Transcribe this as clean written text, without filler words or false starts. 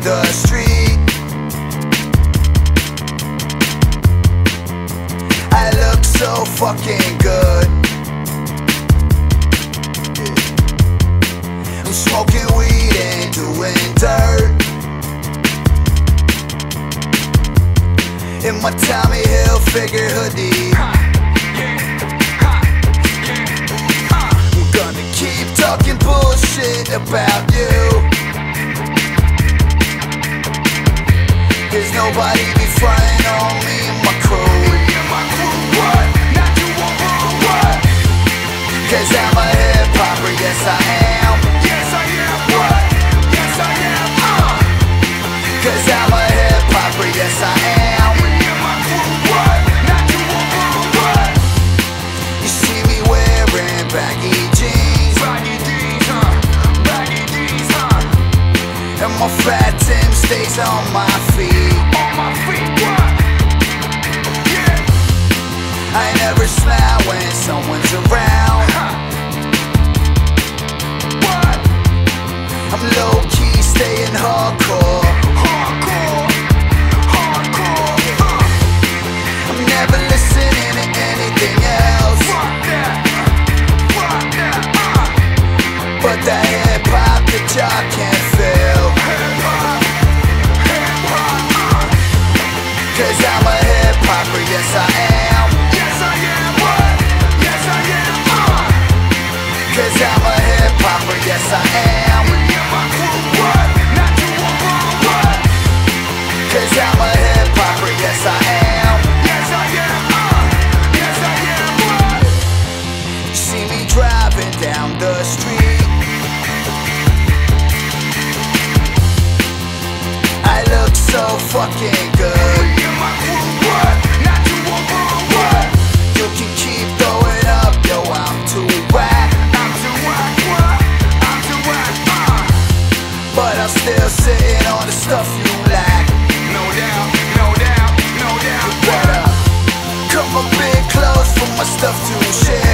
the street. I look so fucking good. I'm smoking weed and doing dirt in my Tommy Hilfiger hoodie. I'm gonna keep talking bullshit about you, 'cause nobody be frontin' on me and my crew. What? Not you won't rule what? 'Cause I'm a hip-hopper, yes I am. Yes I am. What? Yes I am. 'Cause I'm a hip-hopper, yes I am. What? Not you won't rule what? You see me wearing baggy jeans. Baggy jeans, baggy jeans, and my fat Tim stays on my feet. On my feet, what? Yeah. I never smile when someone's around. What? I'm low-key staying hardcore. Hardcore, hardcore. I'm never listening to anything else. Fuck that, fuck that. But that hip-hop that y'all can't feel. Hip-hop, hip-hop. 'Cause I'm a hip-hopper, yes I am. Yes I am. What? Yes I am. 'Cause I'm a hip-hopper, yes I am. What? Not you won't rule what? 'Cause I'm a hip-hopper, yes I am. Yes I am. Yes I am. What? You see me driving down the street. I look so fucking good. What? Not you won't rule what? You can keep throwing up, yo, I'm too whack. I'm too whack, what? I'm too whack, but I'm still sitting on the stuff you lack. No doubt, no doubt, no doubt. What up? Come a bit close for my stuff to share.